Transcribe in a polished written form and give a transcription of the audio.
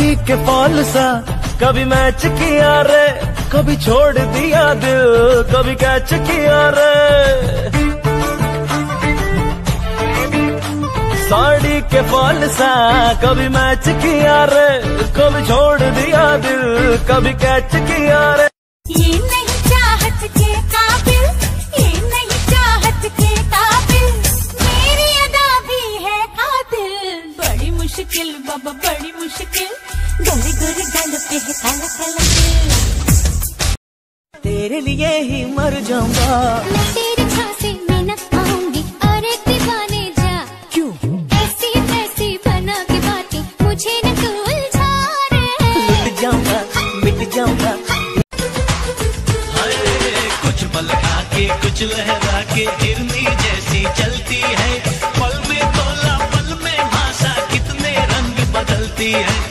साड़ी के फॉल सा कभी मैच किया रे, कभी छोड़ दिया दिल, कभी कैच किया रे। साड़ी के फॉल सा कभी मैच किया रे, कभी छोड़ दिया दिल, कभी कैच किया रे। ये नहीं चाहत के काबिल, ये नहीं चाहत के काबिल, मेरी अदा भी है कातिल। बड़ी मुश्किल बाबा बड़ी मुश्किल, गोरे गोरे गालों पे है काला काला दिल। तेरे लिए ही मर जाऊंगा मैं तेरे झांसे में न आऊंगी, और एक दीवाने जा। क्यों ऐसी तैसी बना के बातें मुझे न तू उलझा रे। लुट जाऊंगा मिट जाऊंगा। कुछ पल आके कुछ लहरा के हिरनी जैसी चलती है, पल में तोला पल में भाषा कितने रंग बदलती है।